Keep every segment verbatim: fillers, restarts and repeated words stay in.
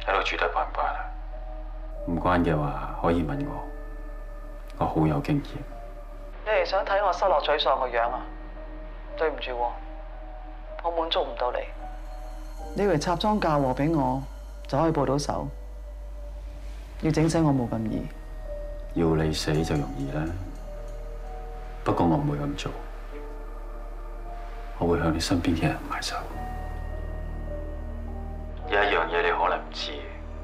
喺度住得慣唔慣啊？唔慣嘅話，可以問我，我好有經驗。 你係想睇我失落沮喪個樣啊？對唔住喎，我滿足唔到你。你以為插贓嫁禍俾我就可以報到仇？要整死我冇咁易。 要你死就容易啦，不過我唔會咁做，我會向你身邊嘅人埋手。有一樣嘢你可能唔知，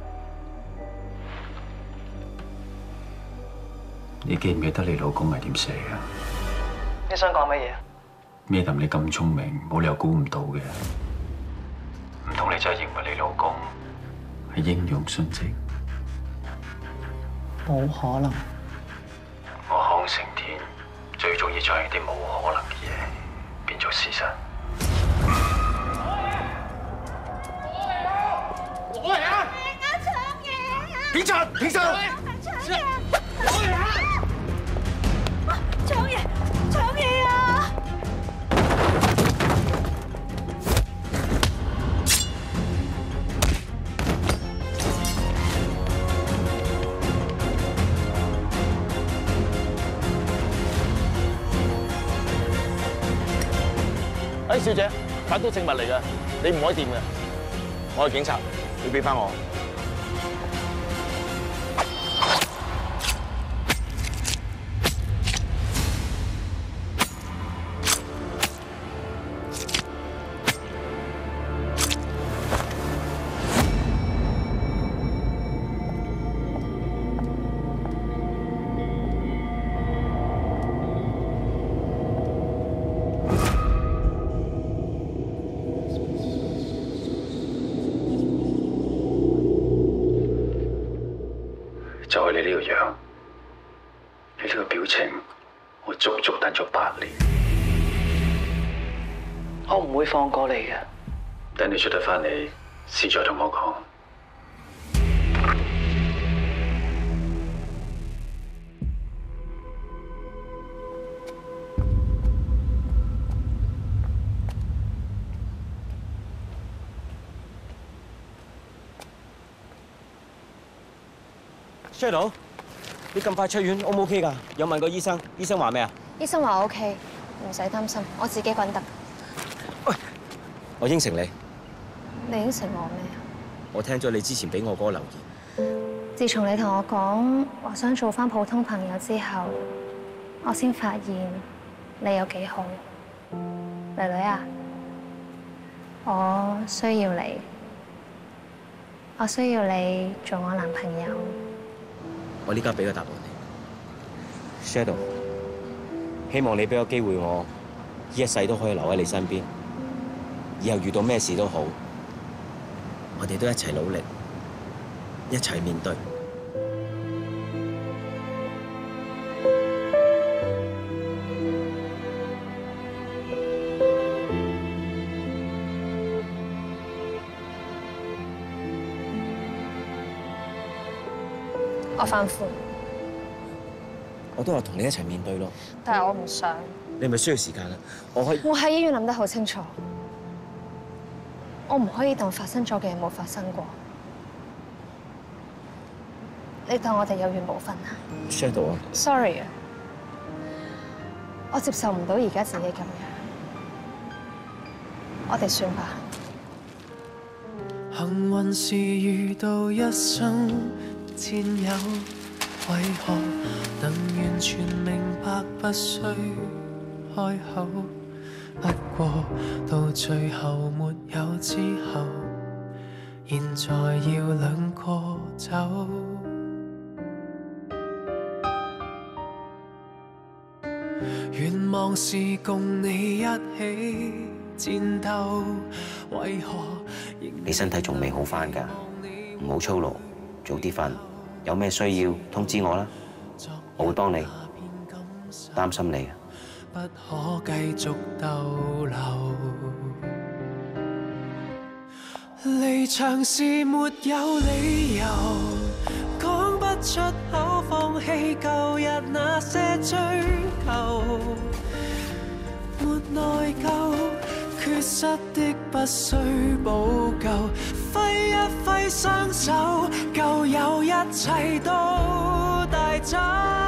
你記唔記得你老公係點死嘅？ 你想講乜嘢 ？Madam，你咁聰明，冇理由估唔到嘅。唔通你真係認為你老公係英勇殉職？ 冇可能。 我康成天最中意將一啲冇可能嘅嘢變做事實。 攞嚟啊！我搶嘢啊！警察，警察！搶嘢！攞嚟啊！搶嘢！搶嘢啊！ 哎，小姐，發到證物嚟㗎，你唔可以掂嘅。我係警察，要俾翻我。 就係你呢個樣，你呢個表情，我足足等咗八年。 我唔會放過你嘅。 等你出得翻嚟，先再同我講。 Shadow， 你咁快出院 O 唔 OK 㗎？有問過醫生，醫生話咩啊？ 醫生話 OK， 唔使擔心，我自己滾得。 喂，我應承你。 你應承我咩啊？ 我聽咗你之前俾我嗰個留言。 自從你同我講話想做翻普通朋友之後，我先發現你有幾好。女女啊，我需要你，我需要你做我男朋友。 我呢家俾個答案你 ，Shadow， 希望你俾個機會我，一世都可以留喺你身邊。以後遇到咩事都好，我哋都一齊努力，一齊面對。 我反悔， 我都話同你一齊面對咯。 但係我唔想。 你咪需要時間啦，我可以。 我喺醫院諗得好清楚，我唔可以當發生咗嘅嘢冇發生過。你當我哋有緣無分啊 ？Shadow 啊 ，sorry 啊，我接受唔到而家自己咁樣，我哋算吧。 幸運是遇到一生戰友，為何能完全明白不需開口？不過到最後沒有之後，現在要兩個走。願望是共你一起戰鬥，為何你身體仲未好返㗎，唔好操勞，早啲瞓。有咩需要通知我啦，我會幫你。擔心你啊！ 不可繼續逗留，離場是沒有理由，講不出口放棄舊日那些追求，沒內疚，缺失的不需補救，揮一揮開雙手，舊有一切都帶走，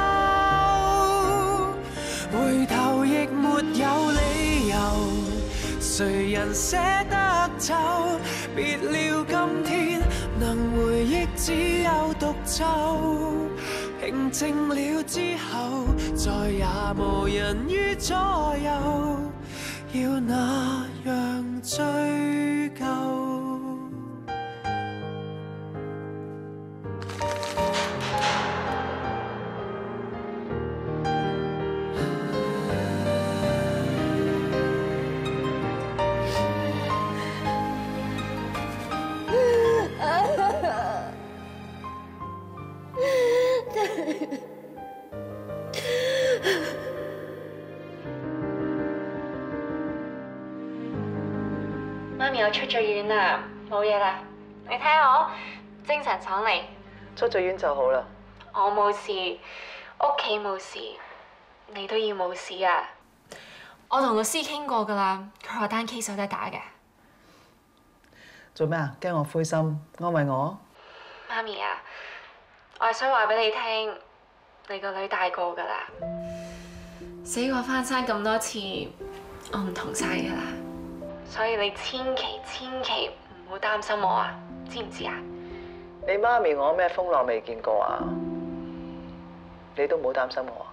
回頭亦沒有理由，誰人捨得走？別了今天能回憶只有獨奏，平靜了之後再也無人於左右，要那樣追究。 媽咪，我出咗院啦，冇嘢啦。你睇我精神爽利。 出咗院就好啦。 我冇事，屋企冇事，你都要冇事啊！我同律師傾過㗎啦，佢話單 case 有得打嘅。 做咩啊？驚我灰心，安慰我？ 媽咪啊，我係想話俾你聽，你個女大個㗎啦，死過翻生咁多次，我唔同晒㗎啦。所以你千祈千祈唔好擔心我啊，知唔知啊？ 你媽咪我咩風浪未見過啊？你都唔好擔心我啊！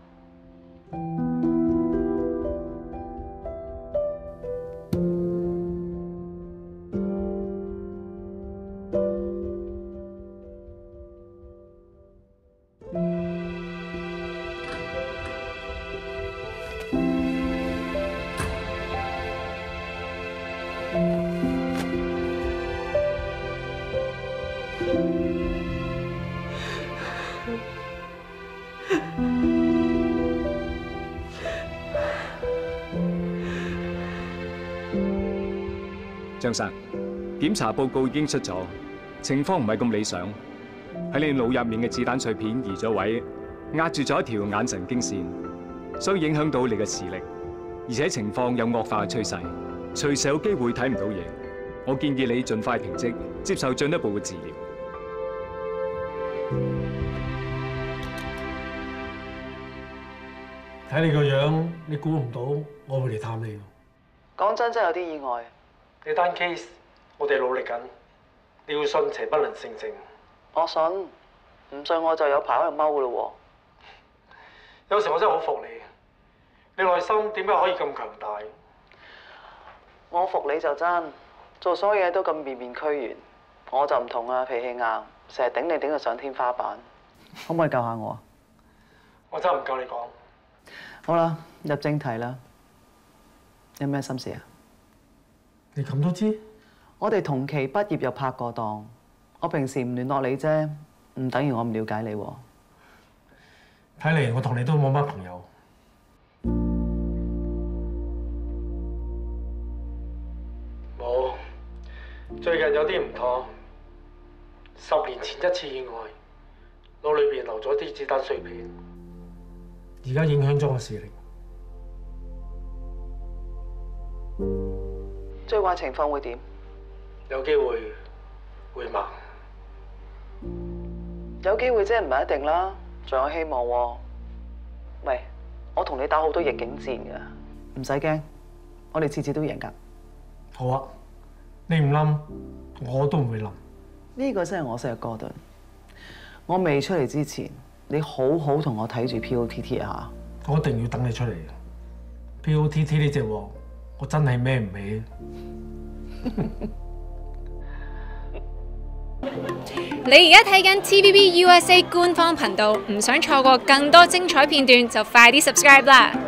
張生，檢查報告已經出咗，情況唔係咁理想。喺你腦入面嘅子彈碎片移咗位，壓住咗一條眼神經線，所以影響到你嘅視力，而且情況有惡化嘅趨勢，隨時有機會睇唔到嘢。我建議你盡快停職，接受進一步嘅治療。 睇你個樣，你估唔到我會嚟探你。 講真，真係有啲意外。 你單 case， 我哋努力緊，你要信邪不能勝正。 我信，唔信我就有排喺度踎咯喎。 有時我真係好服你，你內心點解可以咁強大？ 我服你就真，做所有嘢都咁面面俱圓。我就唔同啊，脾氣硬，成日頂你頂到上天花板。可唔可以救下我啊？ 我真係唔夠你講。 好啦，入正題啦。有咩心事啊？ 你咁都知？ 我哋同期畢業又拍過檔，我平時唔聯絡你啫，唔等於我唔了解你喎。 睇嚟我同你都冇乜朋友。冇，最近有啲唔妥。十年前一次意外，腦裏邊留咗啲子彈碎片，而家影響咗我視力。 最壞情況會點？ 有機會會盲。 有機會啫，唔係一定啦，仲有希望喎。喂，我同你打好多逆境戰㗎，唔使驚，我哋次次都贏㗎。 好啊，你唔冧，我都唔會冧。 呢個真係我識嘅哥頓。我未出嚟之前，你好好同我睇住 P O T T 啊！ 我一定要等你出嚟。P O T T 呢隻鑊，我真係孭唔起。 你而家睇緊 T V B U S A 官方頻道，唔想錯過更多精彩片段，就快啲 subscribe 啦！